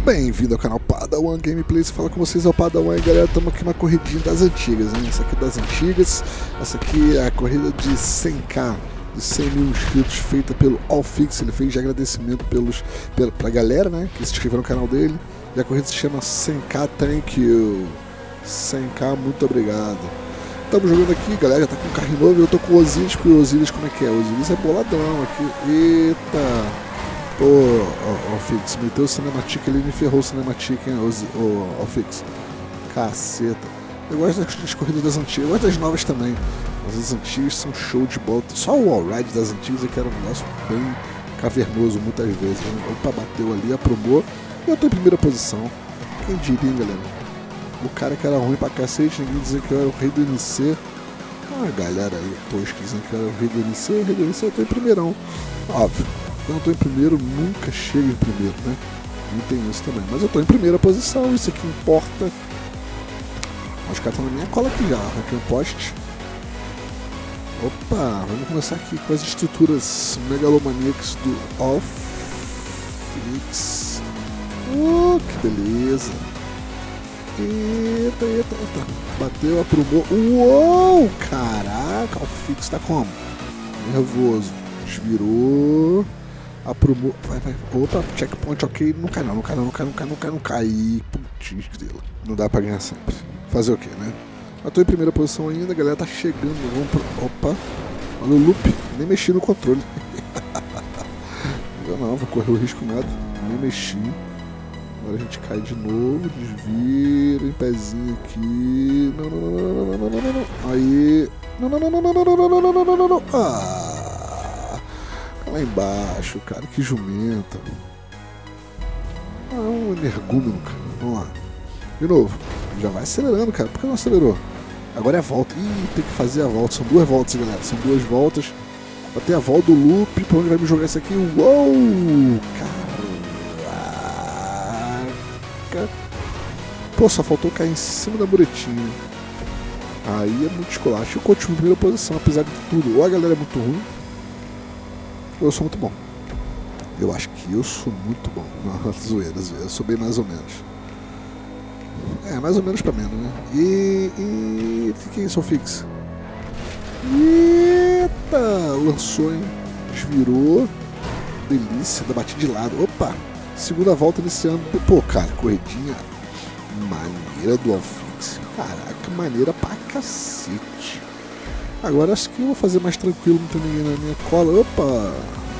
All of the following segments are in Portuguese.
Bem-vindo ao canal Padawan Gameplays, fala com vocês, é o Padawan, e galera, estamos aqui numa corridinha das antigas, hein? Essa aqui é das antigas, essa aqui é a corrida de 100k, de 100 mil inscritos, feita pelo Allfix. Ele fez de agradecimento pra galera, né, que se inscreveu no canal dele, e a corrida se chama 100k Thank You, 100k muito obrigado. Estamos jogando aqui, galera, já tá com um carro novo, eu tô com o Osiris, porque o Osiris, como é que é? O Osiris é boladão aqui, eita! Pô, Allfix, meteu o Cinematic ali e me ferrou o Cinematic, hein, Allfix. Caceta. Eu gosto das corridas das antigas, eu gosto das novas também. Mas as antigas são show de bola. Só o all-ride das antigas é que era um negócio bem cavernoso muitas vezes. Opa, bateu ali, aprumou. E eu tô em primeira posição. Quem diria, hein, galera? O cara que era ruim pra cacete, ninguém dizia que eu era o rei do NC. Ah, galera aí, tosca, dizendo que eu era o rei do NC, eu tô em primeirão. Óbvio. Quando eu tô em primeiro, nunca chego em primeiro, né? Não tem isso também. Mas eu tô em primeira posição, isso aqui importa. Os caras estão na minha cola aqui já, arranquei um poste. Opa, vamos começar aqui com as estruturas megalomaníacas do Allfix. Que beleza. Eita. Bateu, aprumou. Uou, caraca, Allfix tá como? Nervoso. Desvirou. Aprumou, vai, opa, checkpoint, ok, não cai. Putz, não dá pra ganhar sempre. Fazer o que, né? Eu tô em primeira posição ainda, a galera tá chegando, vamos pro... Opa, olha o loop, nem mexi no controle. Não, vou correr o risco nada, nem mexi. Agora a gente cai de novo, desvira, em pezinho aqui. Não. Aí, não. Lá embaixo, cara, que jumenta. Um energúmeno, cara. Vamos lá. De novo. Já vai acelerando, cara. Por que não acelerou? Agora é a volta. Ih, tem que fazer a volta. São duas voltas, galera. São duas voltas. Vai ter a volta do loop. Pra onde vai me jogar isso aqui? Uou! Caraca! Pô, só faltou cair em cima da muretinha. Aí é muito esculacho. Eu continuo em primeira posição, apesar de tudo. Ou a galera é muito ruim, eu sou muito bom. Eu acho que eu sou muito bom. Não, zoeira. Eu sou bem mais ou menos. É, mais ou menos pra menos, né? O que é isso, Allfix? Eita! Lançou, hein? Desvirou. Delícia, da batida de lado. Opa! Segunda volta iniciando. Pô, cara, corridinha maneira do Allfix. Caraca, maneira pra cacete. Agora acho que eu vou fazer mais tranquilo, não tem ninguém na minha cola. Opa!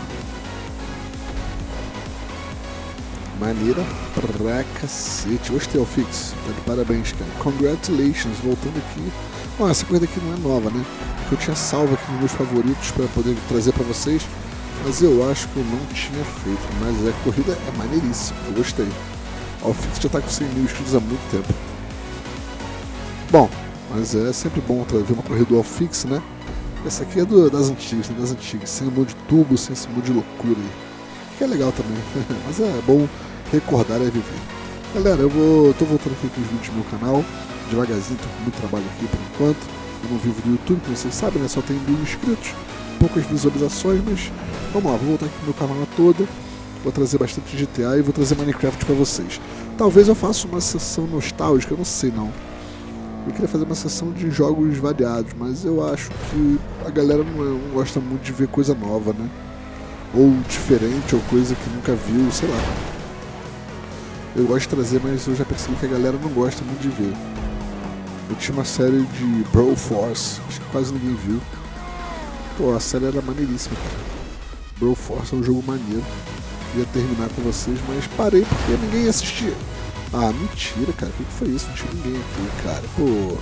Maneira pra cacete. Gostei, Allfix. Tá de parabéns, cara. Congratulations. Voltando aqui. Ó, essa corrida aqui não é nova, né? Porque eu tinha salvo aqui nos meus favoritos para poder trazer pra vocês. Mas eu acho que eu não tinha feito. Mas a corrida é maneiríssima. Eu gostei. Allfix já tá com 100 mil inscritos há muito tempo. Bom, mas é sempre bom ver uma corrida do Allfix, né? Essa aqui é das antigas, né? Das antigas, sem um monte de tubo, sem esse monte de loucura aí. Que é legal também, mas é bom recordar e viver. Galera, tô voltando aqui com os vídeos do meu canal, devagarzinho, tô com muito trabalho aqui por enquanto. Eu não vivo do YouTube, como vocês sabem, né? Só tem 1000 inscritos, poucas visualizações, mas vamos lá, vou voltar aqui com o meu canal todo. Vou trazer bastante GTA e vou trazer Minecraft pra vocês. Talvez eu faça uma sessão nostálgica, eu não sei não. Eu queria fazer uma sessão de jogos variados, mas eu acho que a galera não gosta muito de ver coisa nova, né? Ou diferente, ou coisa que nunca viu, sei lá. Eu gosto de trazer, mas eu já percebi que a galera não gosta muito de ver. Eu tinha uma série de Broforce, acho que quase ninguém viu. Pô, a série era maneiríssima, cara. Broforce é um jogo maneiro. Ia terminar com vocês, mas parei porque ninguém assistia. Ah, mentira, cara. O que foi isso? Não tinha ninguém aqui, cara. Pô.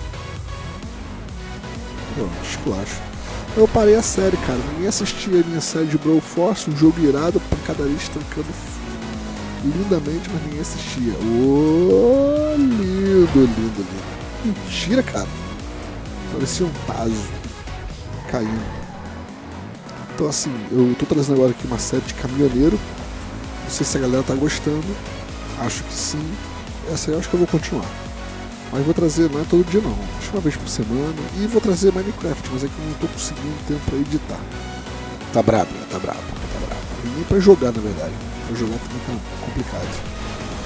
Pronto, esculacho. Eu parei a série, cara. Ninguém assistia a minha série de Broforce, um jogo irado, pancadaria estancando lindamente, mas ninguém assistia. Ô, lindo. Mentira, cara. Parecia um taso caindo. Então, assim, eu tô trazendo agora aqui uma série de caminhoneiro. Não sei se a galera tá gostando. Acho que sim. Essa aí eu acho que eu vou continuar. Mas vou trazer, não é todo dia não, acho uma vez por semana. E vou trazer Minecraft, mas é que eu não tô conseguindo tempo pra editar. Tá brabo, né? Tá brabo. E nem pra jogar, na verdade. Pra jogar também tá complicado.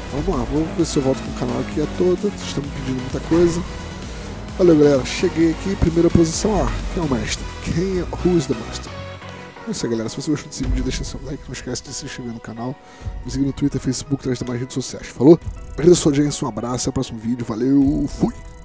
Vamos lá, vou ver se eu volto com o canal aqui a toda. Vocês estão me pedindo muita coisa. Valeu, galera. Cheguei aqui, primeira posição. Quem é o mestre? Who is the master? É isso aí, galera. Se você gostou desse vídeo, deixa seu like. Não esquece de se inscrever no canal. Me seguir no Twitter, Facebook e nas demais redes sociais. Falou? Agradeço a sua audiência, um abraço. Até o próximo vídeo. Valeu, fui!